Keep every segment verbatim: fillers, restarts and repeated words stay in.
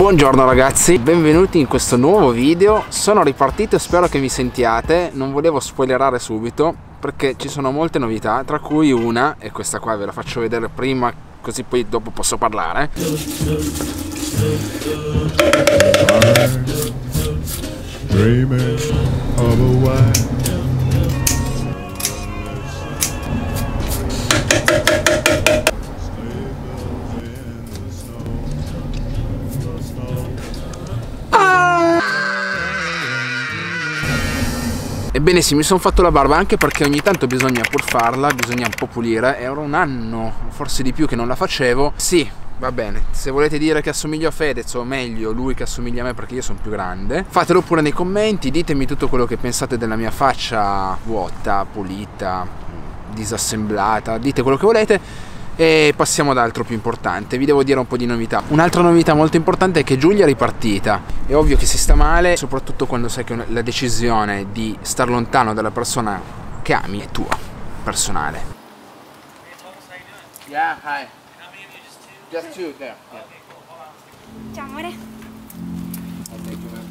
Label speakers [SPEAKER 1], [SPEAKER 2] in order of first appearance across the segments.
[SPEAKER 1] Buongiorno ragazzi, benvenuti in questo nuovo video. Sono ripartito, spero che mi sentiate. Non volevo spoilerare subito perché ci sono molte novità, tra cui una, e questa qua ve la faccio vedere prima così poi dopo posso parlare. Ebbene sì, mi sono fatto la barba anche perché ogni tanto bisogna pur farla, bisogna un po' pulire. Era un anno, forse di più, che non la facevo. Sì, va bene, se volete dire che assomiglio a Fedez o meglio lui che assomiglia a me perché io sono più grande, fatelo pure nei commenti, ditemi tutto quello che pensate della mia faccia vuota, pulita, disassemblata, dite quello che volete. E passiamo ad altro più importante, vi devo dire un po' di novità. Un'altra novità molto importante è che Giulia è ripartita. È ovvio che si sta male, soprattutto quando sai che la decisione di star lontano dalla persona che ami è tua, personale. Yeah, hi. Just two there.
[SPEAKER 2] Ciao amore.
[SPEAKER 1] Thank you, man.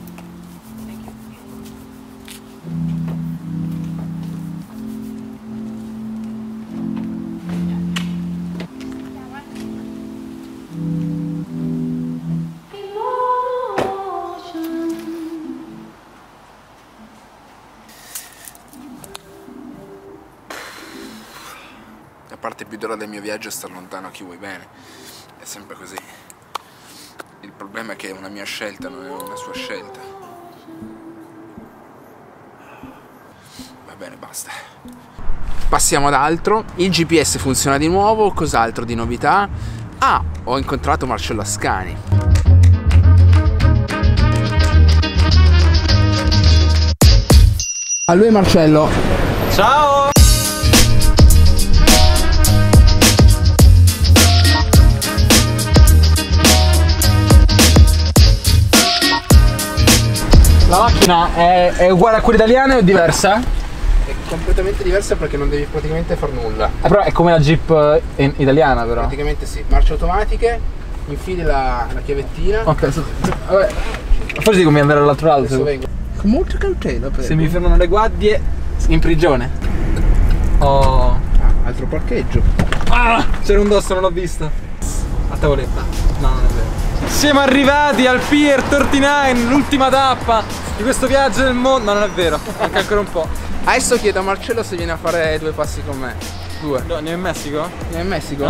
[SPEAKER 1] La parte più dura del mio viaggio è star lontano a chi vuoi bene, è sempre così. Il problema è che è una mia scelta, non è una sua scelta. Va bene, basta. Passiamo ad altro. Il G P S funziona di nuovo, cos'altro di novità? Ah, ho incontrato Marcello Ascani. A lui Marcello.
[SPEAKER 3] Ciao! La macchina è, è uguale a quella italiana o diversa?
[SPEAKER 1] È completamente diversa perché non devi praticamente far nulla.
[SPEAKER 3] Eh, però è come la Jeep in, italiana però.
[SPEAKER 1] Praticamente sì, marce automatiche, infili la, la chiavettina.
[SPEAKER 3] Ok, so, vabbè. Forse dico mi andare all'altro lato.
[SPEAKER 1] Adesso vengo. Con molta cautela, prego.
[SPEAKER 3] Se mi fermano le guardie, in prigione. Oh.
[SPEAKER 1] Ah, altro parcheggio.
[SPEAKER 3] Ah, c'era un dosso, non l'ho visto. A tavoletta. No, non è vero. Siamo arrivati al Pier trentanove, l'ultima tappa di questo viaggio del mondo. No, non è vero, manca ancora un po'.
[SPEAKER 1] Adesso chiedo a Marcello se viene a fare due passi con me. Due.
[SPEAKER 3] No, ne è in Messico?
[SPEAKER 1] Viene in Messico?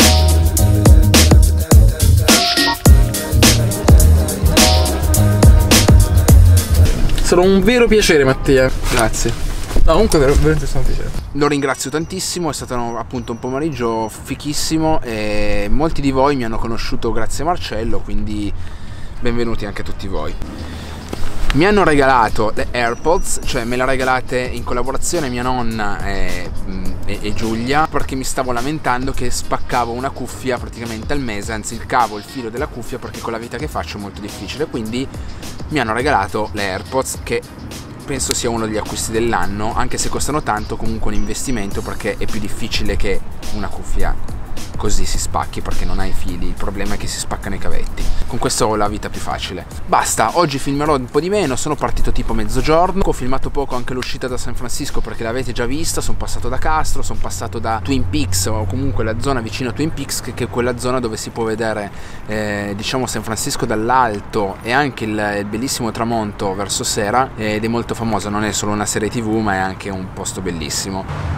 [SPEAKER 3] Sarà un vero piacere, Mattia.
[SPEAKER 1] Grazie.
[SPEAKER 3] No, comunque veramente sono un piacere.
[SPEAKER 1] Lo ringrazio tantissimo, è stato appunto un pomeriggio fichissimo e molti di voi mi hanno conosciuto grazie a Marcello, quindi benvenuti anche a tutti voi. Mi hanno regalato le AirPods, cioè me le ha regalate in collaborazione mia nonna e, e, e Giulia, perché mi stavo lamentando che spaccavo una cuffia praticamente al mese, anzi il cavo, il filo della cuffia, perché con la vita che faccio è molto difficile, quindi mi hanno regalato le AirPods che penso sia uno degli acquisti dell'anno, anche se costano tanto, comunque un investimento perché è più difficile che una cuffia così si spacchi perché non hai fili, il problema è che si spaccano i cavetti. Con questo ho la vita più facile. Basta, oggi filmerò un po' di meno, sono partito tipo mezzogiorno, ho filmato poco anche l'uscita da San Francisco perché l'avete già vista, sono passato da Castro, sono passato da Twin Peaks o comunque la zona vicino a Twin Peaks, che è quella zona dove si può vedere eh, diciamo San Francisco dall'alto e anche il, il bellissimo tramonto verso sera, ed è molto famosa, non è solo una serie tv ma è anche un posto bellissimo.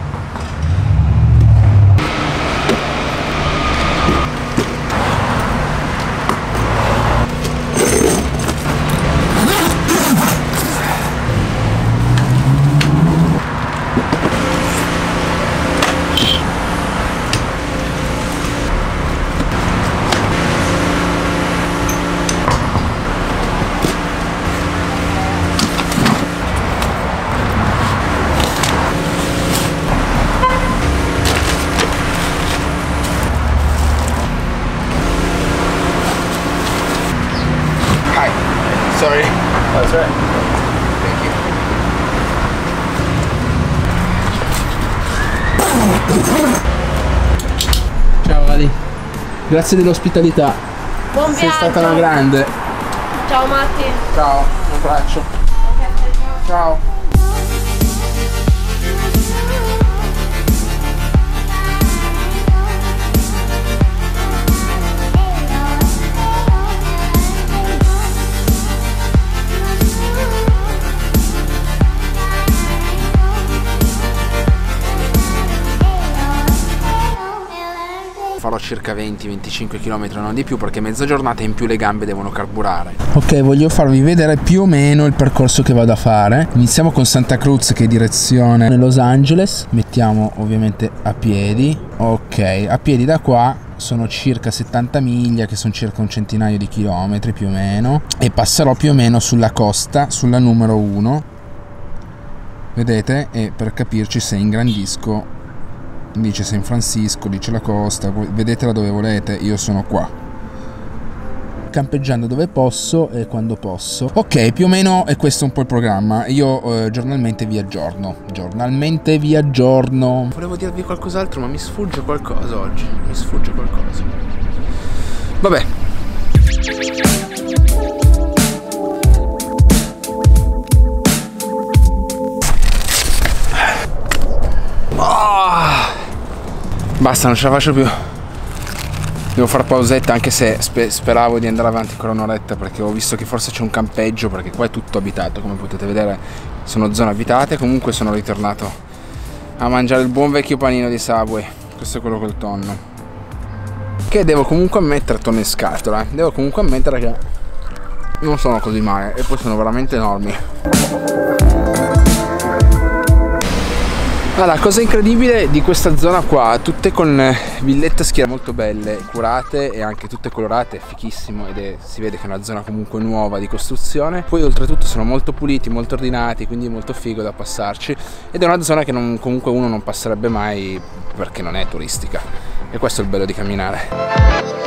[SPEAKER 1] Sorry.
[SPEAKER 3] Oh, that's right.
[SPEAKER 1] Thank you.
[SPEAKER 3] Ciao Ali. Grazie dell'ospitalità.
[SPEAKER 2] Buon
[SPEAKER 3] Sei
[SPEAKER 2] viaggio.
[SPEAKER 3] stata una grande.
[SPEAKER 4] Ciao Matti.
[SPEAKER 1] Ciao, un abbraccio. Ciao. Farò circa venti venticinque chilometri, non di più, perché mezza giornata in più le gambe devono carburare. Ok, voglio farvi vedere più o meno il percorso che vado a fare. Iniziamo con Santa Cruz, che è direzione Los Angeles. Mettiamo ovviamente a piedi. Ok, a piedi da qua sono circa settanta miglia, che sono circa un centinaio di chilometri più o meno, e passerò più o meno sulla costa, sulla numero uno. Vedete? E per capirci, se ingrandisco dice San Francisco, dice la costa, vedetela dove volete, io sono qua, campeggiando dove posso e quando posso. Ok, più o meno è questo un po' il programma. Io eh, giornalmente vi aggiorno, giornalmente vi aggiorno. Volevo dirvi qualcos'altro, ma mi sfugge qualcosa oggi, mi sfugge qualcosa. Vabbè. Basta, non ce la faccio più. Devo fare pausetta, anche se spe speravo di andare avanti ancora un'oretta, perché ho visto che forse c'è un campeggio, perché qua è tutto abitato, come potete vedere sono zone abitate. Comunque sono ritornato a mangiare il buon vecchio panino di Subway. Questo è quello col tonno, che devo comunque ammettere, tonno in scatola, devo comunque ammettere che non sono così male, e poi sono veramente enormi. Ah, la cosa incredibile di questa zona qua, tutte con villette a schiera molto belle, curate e anche tutte colorate, è fichissimo, ed è, si vede che è una zona comunque nuova di costruzione. Poi oltretutto sono molto puliti, molto ordinati, quindi molto figo da passarci, ed è una zona che non, comunque uno non passerebbe mai perché non è turistica, e questo è il bello di camminare.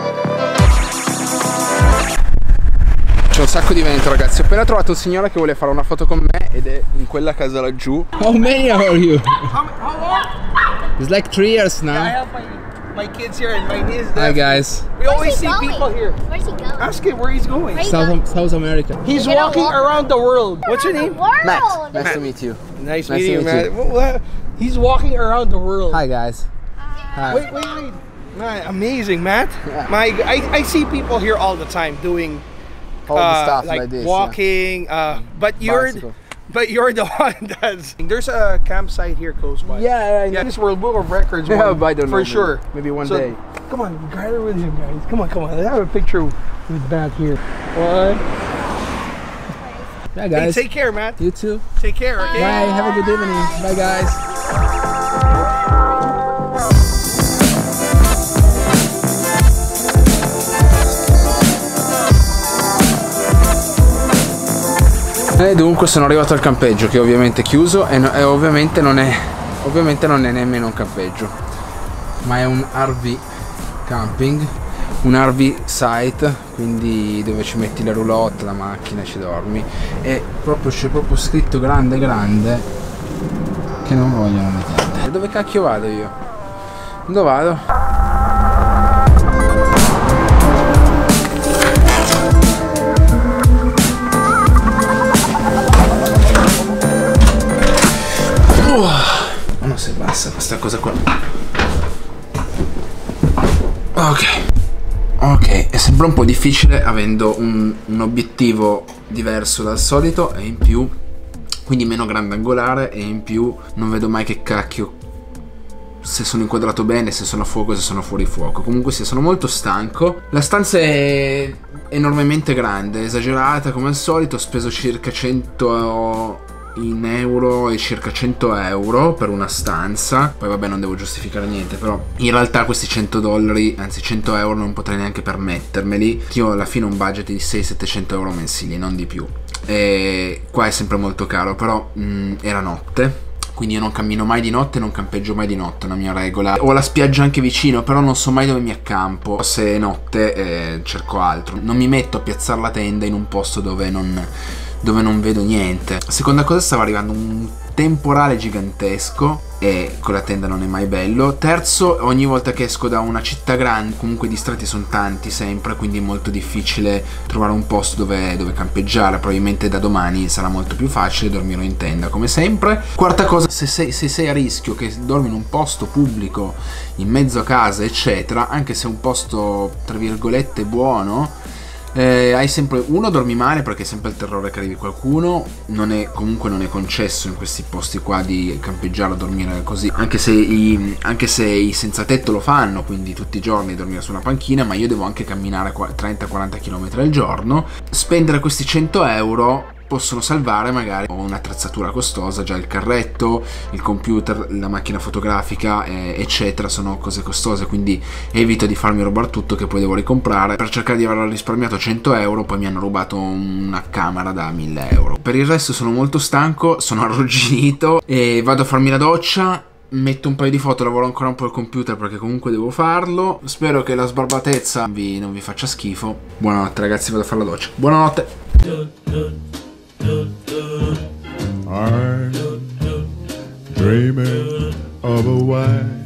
[SPEAKER 1] C'è un sacco di vento, ragazzi. Ho appena trovato un signore che vuole fare una foto con me, ed è in quella casa laggiù. How many are you?
[SPEAKER 5] How, how long?
[SPEAKER 1] It's like three years now.
[SPEAKER 5] I have my, my kids here and my niece.
[SPEAKER 1] Hi guys.
[SPEAKER 5] We always see
[SPEAKER 4] going?
[SPEAKER 5] people here.
[SPEAKER 4] Where's he going?
[SPEAKER 5] Ask him where he's going.
[SPEAKER 4] Where
[SPEAKER 1] South, South America.
[SPEAKER 5] He's
[SPEAKER 4] You're gonna
[SPEAKER 5] walking
[SPEAKER 4] walk
[SPEAKER 5] around the world. What's your name?
[SPEAKER 4] World.
[SPEAKER 1] Matt. Nice to meet you.
[SPEAKER 5] Nice,
[SPEAKER 1] Nice
[SPEAKER 5] meeting
[SPEAKER 1] to
[SPEAKER 5] you,
[SPEAKER 1] meet
[SPEAKER 5] man. Well, well, he's walking around the world.
[SPEAKER 1] Hi guys. Hi.
[SPEAKER 5] Wait, wait, wait. Man, amazing, Matt.
[SPEAKER 1] Yeah.
[SPEAKER 5] My, I, I see people here all the time doing
[SPEAKER 1] All the
[SPEAKER 5] uh,
[SPEAKER 1] stuff
[SPEAKER 5] like,
[SPEAKER 1] like this.
[SPEAKER 5] walking, uh, but you're
[SPEAKER 1] Bicycle.
[SPEAKER 5] but you're the one that's. There's a campsite here close by.
[SPEAKER 1] Yeah, I know.
[SPEAKER 5] Yeah, this World Book of Records.
[SPEAKER 1] Yeah,
[SPEAKER 5] one,
[SPEAKER 1] but I don't know.
[SPEAKER 5] for
[SPEAKER 1] maybe-
[SPEAKER 5] sure.
[SPEAKER 1] Maybe one
[SPEAKER 5] So,
[SPEAKER 1] day.
[SPEAKER 5] Come on, gather with him, guys. Come on, come on. Let's have a picture with Matt here. One.
[SPEAKER 1] Yeah,
[SPEAKER 5] Hey,
[SPEAKER 1] guys.
[SPEAKER 5] take care, Matt.
[SPEAKER 1] You too.
[SPEAKER 5] Take care. Okay.
[SPEAKER 1] Bye. Have a good evening. Bye, guys. E dunque sono arrivato al campeggio, che ovviamente è chiuso, e, no- e ovviamente non è ovviamente non è nemmeno un campeggio, ma è un R V camping, un R V site, quindi dove ci metti la roulotte, la macchina, ci dormi, e proprio c'è proprio scritto grande grande che non vogliono niente. E dove cacchio vado io? Dove vado? Ma no, se basta questa cosa qua. Ok. Ok, è sempre un po' difficile avendo un, un obiettivo diverso dal solito, e in più, quindi meno grandangolare, e in più non vedo mai che cacchio, se sono inquadrato bene, se sono a fuoco, se sono fuori fuoco. Comunque sì, sono molto stanco. La stanza è enormemente grande, esagerata come al solito. Ho speso circa cento in euro e circa cento euro per una stanza. Poi vabbè, non devo giustificare niente, però in realtà questi cento dollari, anzi cento euro, non potrei neanche permettermeli. Io alla fine ho un budget di seicento settecento euro mensili, non di più, e qua è sempre molto caro. Però mh, era notte, quindi io non cammino mai di notte, non campeggio mai di notte, è una mia regola. Ho la spiaggia anche vicino, però non so mai dove mi accampo. Se è notte eh, cerco altro. Non mi metto a piazzare la tenda in un posto dove non, dove non vedo niente. Seconda cosa, stava arrivando un temporale gigantesco e con la tenda non è mai bello. Terzo, ogni volta che esco da una città grande, comunque i distretti sono tanti sempre, quindi è molto difficile trovare un posto dove, dove campeggiare. Probabilmente da domani sarà molto più facile, dormirò in tenda come sempre. Quarta cosa, se sei, se sei a rischio, che dormi in un posto pubblico, in mezzo a casa eccetera, anche se è un posto tra virgolette buono, Eh, hai sempre, uno, dormi male perché è sempre il terrore che arrivi qualcuno. Non è, comunque non è concesso in questi posti qua di campeggiare o dormire così, anche se i, anche se i senza tetto lo fanno, quindi tutti i giorni dormire su una panchina, ma io devo anche camminare trenta quaranta chilometri al giorno. Spendere questi cento euro possono salvare magari un'attrezzatura costosa, già il carretto, il computer, la macchina fotografica eh, eccetera, sono cose costose, quindi evito di farmi rubare tutto che poi devo ricomprare. Per cercare di aver risparmiato cento euro poi mi hanno rubato una camera da mille euro. Per il resto sono molto stanco, sono arrugginito e vado a farmi la doccia, metto un paio di foto, lavoro ancora un po' al computer perché comunque devo farlo. Spero che la sbarbatezza vi, non vi faccia schifo. Buonanotte ragazzi, vado a fare la doccia. Buonanotte.
[SPEAKER 4] I'm dreaming of a white